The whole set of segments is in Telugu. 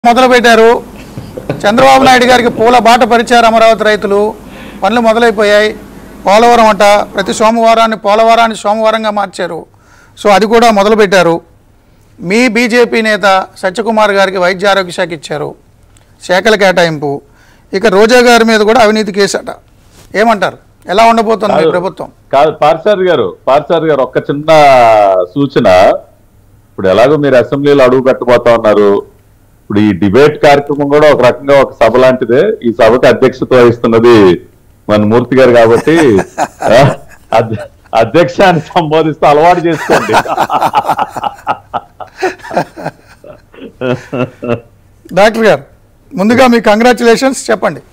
మొదలుపెట్టారు. చంద్రబాబు నాయుడు గారికి పూల బాట పరిచారు అమరావతి రైతులు. పనులు మొదలైపోయాయి. పోలవరం అంట ప్రతి పోలవరాన్ని సోమవారంగా మార్చారు. సో అది కూడా మొదలుపెట్టారు. మీ బీజేపీ నేత సత్యకుమార్ గారికి వైద్య ఆరోగ్య శాఖ ఇచ్చారు, శాఖల కేటాయింపు. ఇక రోజా గారి మీద కూడా అవినీతి కేసట. ఏమంటారు, ఎలా ఉండబోతుంది మీ ప్రభుత్వం? కాదు పార్సార్ గారు ఒక్క చిన్న సూచన. ఇప్పుడు ఎలాగో మీరు అసెంబ్లీలో అడుగు పెట్టబోతా ఉన్నారు. ఇప్పుడు ఈ డిబేట్ కార్యక్రమం కూడా ఒక రకంగా ఒక సభ లాంటిదే. ఈ సభకు అధ్యక్షత వహిస్తున్నది మన మూర్తి గారు కాబట్టి అధ్యక్షాన్ని సంబోధిస్తూ అలవాటు చేసుకోండి. డాక్టర్ గారు ముందుగా మీ కంగ్రాచులేషన్స్ చెప్పండి.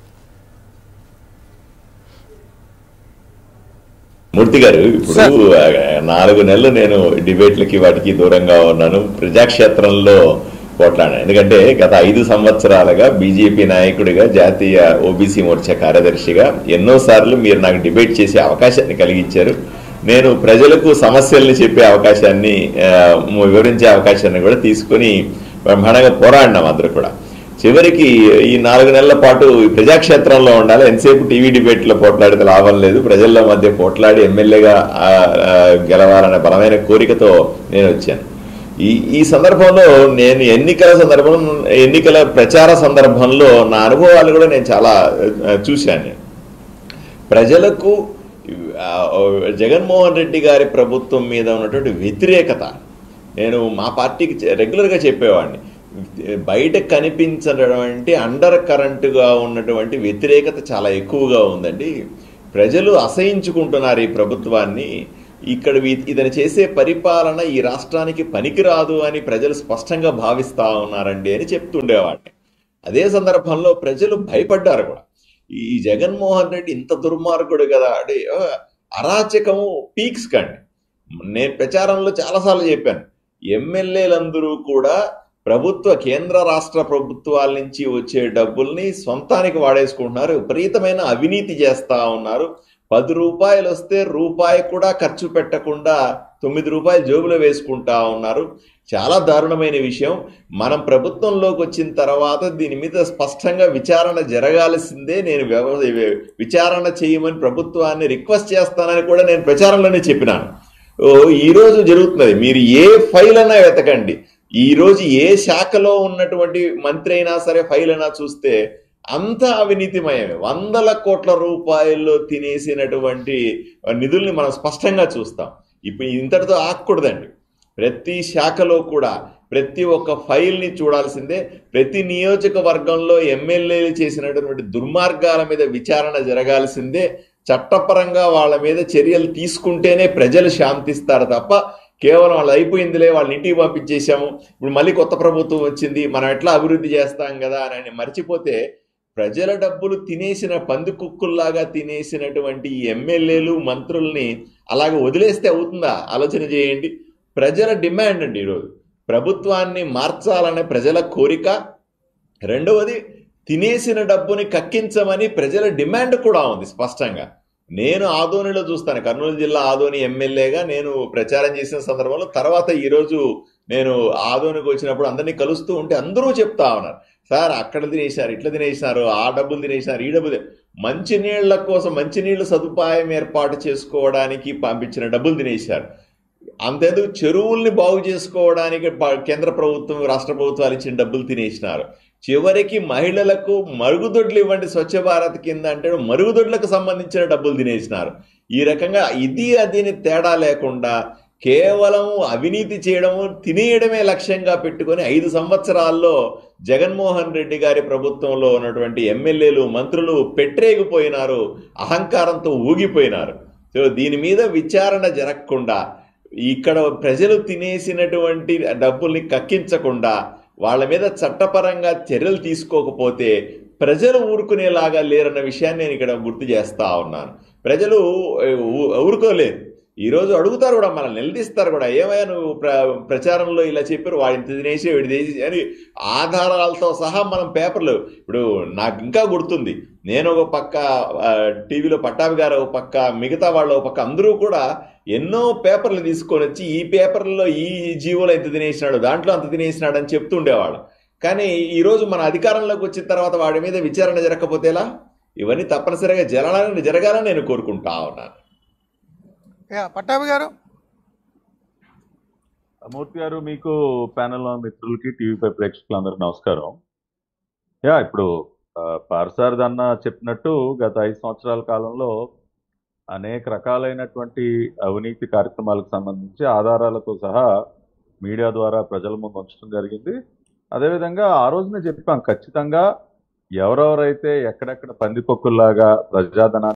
మూర్తి గారు, ఇప్పుడు 4 నెలలు నేను డిబేట్లకి వాటికి దూరంగా ఉన్నాను. ప్రజాక్షేత్రంలో పోట్లాడాను. ఎందుకంటే గత 5 సంవత్సరాలుగా బీజేపీ నాయకుడిగా, జాతీయ ఓబీసీ మోర్చా కార్యదర్శిగా ఎన్నోసార్లు మీరు నాకు డిబేట్ చేసే అవకాశాన్ని కలిగించారు. నేను ప్రజలకు సమస్యల్ని చెప్పే అవకాశాన్ని, వివరించే అవకాశాన్ని కూడా తీసుకొని బ్రహ్మాండంగా పోరాడినాం అందరూ కూడా. చివరికి ఈ 4 నెలల పాటు ప్రజాక్షేత్రంలో ఉండాలి. ఎంతసేపు టీవీ డిబేట్లో పోట్లాడితే లాభం లేదు, ప్రజల మధ్య పోట్లాడి ఎమ్మెల్యేగా గెలవాలనే బలమైన కోరికతో నేను వచ్చాను. ఈ సందర్భంలో నేను ఎన్నికల ప్రచార సందర్భంలో నా అనుభవాలు కూడా నేను చాలా చూశాను. ప్రజలకు జగన్మోహన్ రెడ్డి గారి ప్రభుత్వం మీద ఉన్నటువంటి వ్యతిరేకత నేను మా పార్టీకి రెగ్యులర్గా చెప్పేవాడిని. బయట కనిపించినటువంటి అండర్ కరెంటుగా ఉన్నటువంటి వ్యతిరేకత చాలా ఎక్కువగా ఉందండి. ప్రజలు అసహించుకుంటున్నారు ఈ ప్రభుత్వాన్ని. ఇక్కడ ఇతను చేసే పరిపాలన ఈ రాష్ట్రానికి పనికిరాదు అని ప్రజలు స్పష్టంగా భావిస్తూ ఉన్నారండి అని చెప్తుండేవాడిని. అదే సందర్భంలో ప్రజలు భయపడ్డారు కూడా. ఈ జగన్మోహన్ రెడ్డి ఇంత దుర్మార్గుడు కదా అంటే, అరాచకము పీక్స్ కండి. నేను ప్రచారంలో చాలాసార్లు చెప్పాను, ఎమ్మెల్యేలందరూ కూడా కేంద్ర రాష్ట్ర ప్రభుత్వాల నుంచి వచ్చే డబ్బుల్ని సొంతానికి వాడేసుకుంటున్నారు. విపరీతమైన అవినీతి చేస్తూ ఉన్నారు. 10 రూపాయలు వస్తే రూపాయి కూడా ఖర్చు పెట్టకుండా 9 రూపాయలు జోబులో వేసుకుంటా ఉన్నారు. చాలా దారుణమైన విషయం. మనం ప్రభుత్వంలోకి వచ్చిన తర్వాత దీని మీద స్పష్టంగా విచారణ జరగాల్సిందే. నేను విచారణ చేయమని ప్రభుత్వాన్ని రిక్వెస్ట్ చేస్తానని కూడా నేను ప్రచారంలోనే చెప్పినాను. ఈరోజు జరుగుతున్నది, మీరు ఏ ఫైల్ అయినా వెతకండి, ఈరోజు ఏ శాఖలో ఉన్నటువంటి మంత్రి అయినా సరే ఫైల్ అయినా చూస్తే అంత అవినీతిమయమే. 100 కోట్ల రూపాయల్లో తినేసినటువంటి నిధుల్ని మనం స్పష్టంగా చూస్తాం. ఇప్పుడు ఇంతటితో ఆగకూడదండి. ప్రతి శాఖలో కూడా ప్రతి ఒక్క ఫైల్ని చూడాల్సిందే. ప్రతి నియోజకవర్గంలో ఎమ్మెల్యేలు చేసినటువంటి దుర్మార్గాల మీద విచారణ జరగాల్సిందే. చట్టపరంగా వాళ్ళ మీద చర్యలు తీసుకుంటేనే ప్రజలు శాంతిస్తారు తప్ప కేవలం వాళ్ళు అయిపోయిందిలే, వాళ్ళని ఇంటికి పంపించేశాము, ఇప్పుడు మళ్ళీ కొత్త ప్రభుత్వం వచ్చింది, మనం ఎట్లా అభివృద్ధి చేస్తాం కదా అని మర్చిపోతే, ప్రజల డబ్బులు తినేసిన పందికుక్కుల్లాగా తినేసినటువంటి ఈ ఎమ్మెల్యేలు మంత్రుల్ని అలాగే వదిలేస్తే అవుతుందా? ఆలోచన చేయండి. ప్రజల డిమాండ్ అండి ఈరోజు. ప్రభుత్వాన్ని మార్చాలనే ప్రజల కోరిక. రెండవది, తినేసిన డబ్బుని కక్కించమని ప్రజల డిమాండ్ కూడా ఉంది స్పష్టంగా. నేను ఆదోనిలో చూస్తాను, కర్నూలు జిల్లా ఆదోని ఎమ్మెల్యేగా నేను ప్రచారం చేసిన సందర్భంలో తర్వాత ఈరోజు నేను ఆదోనికి వచ్చినప్పుడు అందరినీ కలుస్తూ ఉంటే అందరూ చెప్తా ఉన్నారు, సార్ అక్కడ తినేసినారు, ఇట్లా తినేసినారు, ఆ డబ్బులు తినేసినారు, ఈ డబ్బులు మంచినీళ్ల కోసం మంచినీళ్ళ సదుపాయం ఏర్పాటు చేసుకోవడానికి పంపించిన డబ్బులు తినేశారు. అంతేందుకు చెరువుల్ని బాగు చేసుకోవడానికి కేంద్ర ప్రభుత్వం, రాష్ట్ర ప్రభుత్వాలు ఇచ్చిన డబ్బులు తినేసినారు. చివరికి మహిళలకు మరుగుదొడ్లు ఇవ్వండి స్వచ్ఛ భారత్ కింద అంటే మరుగుదొడ్లకు సంబంధించిన డబ్బులు తినేసినారు. ఈ రకంగా అదిని తేడా లేకుండా కేవలం అవినీతి చేయడము, తినేయడమే లక్ష్యంగా పెట్టుకొని 5 సంవత్సరాల్లో జగన్మోహన్ రెడ్డి గారి ప్రభుత్వంలో ఉన్నటువంటి ఎమ్మెల్యేలు, మంత్రులు పెట్టరేగిపోయినారు, అహంకారంతో ఊగిపోయినారు. సో దీని మీద విచారణ జరగకుండా, ఇక్కడ ప్రజలు తినేసినటువంటి డబ్బుల్ని కక్కించకుండా, వాళ్ళ మీద చట్టపరంగా చర్యలు తీసుకోకపోతే ప్రజలు ఊరుకునేలాగా లేరన్న విషయాన్ని నేను ఇక్కడ గుర్తు చేస్తా ఉన్నాను. ప్రజలు ఊరుకోలేరు. ఈరోజు అడుగుతారు కూడా, మనల్ని నిలదీస్తారు కూడా, ఏమయ్యా నువ్వు ప్రచారంలో ఇలా చెప్పారు, వాడు ఇంత తినేసి వీడి చేసి అని ఆధారాలతో సహా మనం పేపర్లు. ఇప్పుడు నాకు ఇంకా గుర్తుంది, నేను ఒక పక్క టీవీలో పట్టాభి గారు ఒక పక్క, మిగతా వాళ్ళు ఒక పక్క, అందరూ కూడా ఎన్నో పేపర్లు తీసుకొని వచ్చి ఈ పేపర్లో ఈ జీవోలో ఎంత తినేసినాడు, దాంట్లో అంత తినేసినాడు అని చెప్తుండేవాడు. కానీ ఈరోజు మన అధికారంలోకి వచ్చిన తర్వాత వాడి మీద విచారణ జరగకపోతేలా? ఇవన్నీ తప్పనిసరిగా జరగాలని నేను కోరుకుంటా ఉన్నాను. పట్టాభి గారు. మూర్తి గారు, మీకు ప్యానెల్ మిత్రులకి TV5 ప్రేక్షకులందరికీ నమస్కారం. ఇప్పుడు పార్థసారథి అన్న చెప్పినట్టు గత 5 సంవత్సరాల కాలంలో అనేక రకాలైనటువంటి అవినీతి కార్యక్రమాలకు సంబంధించి ఆధారాలతో సహా మీడియా ద్వారా ప్రజల ముందు ఉంచడం జరిగింది. అదేవిధంగా ఆ రోజునే చెప్పాం, ఖచ్చితంగా ఎవరెవరైతే ఎక్కడెక్కడ పందికొక్కుల్లాగా ప్రజాధనాన్ని